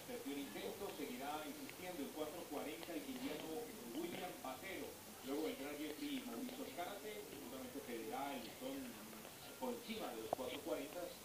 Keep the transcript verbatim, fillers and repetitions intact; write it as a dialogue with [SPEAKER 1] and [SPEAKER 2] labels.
[SPEAKER 1] Tercer intento, seguirá insistiendo en cuatro cuarenta el guineano William Patero. Luego vendrá Jeffrey Mauricio Escárate, seguramente pedirá el listón por encima de los cuatro cuarenta.